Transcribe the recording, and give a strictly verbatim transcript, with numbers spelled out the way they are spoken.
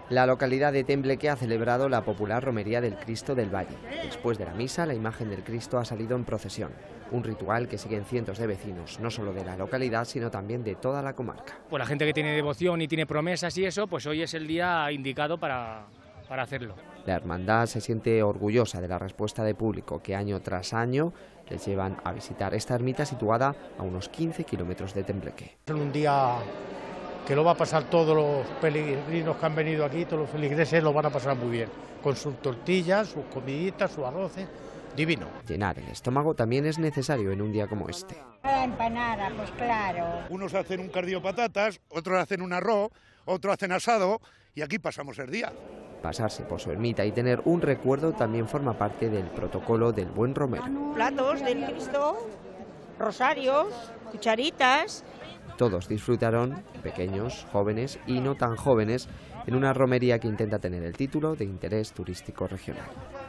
La localidad de Tembleque ha celebrado la popular romería del Cristo del Valle. Después de la misa, la imagen del Cristo ha salido en procesión, un ritual que siguen cientos de vecinos, no solo de la localidad, sino también de toda la comarca. Pues la gente que tiene devoción y tiene promesas y eso, pues hoy es el día indicado para, para hacerlo. La hermandad se siente orgullosa de la respuesta de público que año tras año les llevan a visitar esta ermita situada a unos quince kilómetros de Tembleque. Es un día que lo va a pasar todos los peregrinos que han venido aquí, todos los feligreses lo van a pasar muy bien, con sus tortillas, sus comiditas, sus arroces, divino. Llenar el estómago también es necesario en un día como este. La empanada, pues claro. Unos hacen un cardio patatas, otros hacen un arroz, otros hacen asado y aquí pasamos el día. Pasarse por su ermita y tener un recuerdo también forma parte del protocolo del buen romero. Platos del Cristo, rosarios, cucharitas. Todos disfrutaron, pequeños, jóvenes y no tan jóvenes, en una romería que intenta tener el título de interés turístico regional.